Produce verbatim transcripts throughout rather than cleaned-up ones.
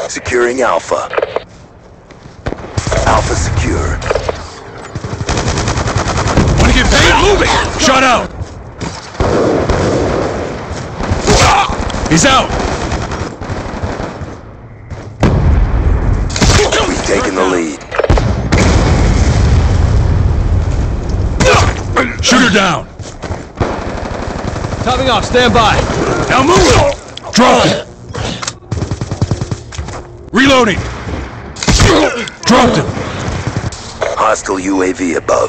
Securing Alpha. Alpha secure. Wanna get paid? Move it! Shut out! He's out! We've taken the lead. Shoot her down! Topping off, stand by! Now move! Drop it! Reloading! Dropped him! Hostile U A V above.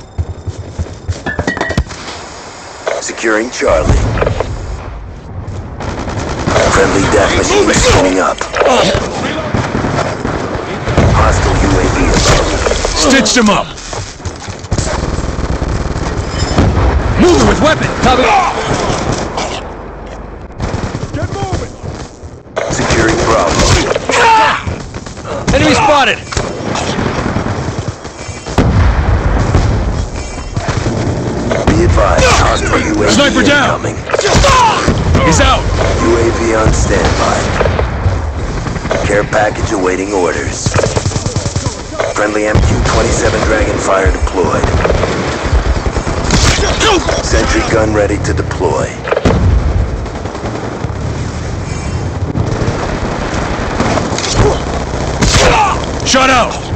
Securing Charlie. Friendly death machine spinning up. Hostile U A V above. Stitched him up! Moving with weapon! Topping off! Get moving! Securing Bravo. Enemy spotted! Be advised, hostile U A V Sniper down! incoming. He's out! U A V on standby. Care package awaiting orders. Friendly M Q twenty-seven Dragonfire deployed. Sentry gun ready to deploy. Shut out!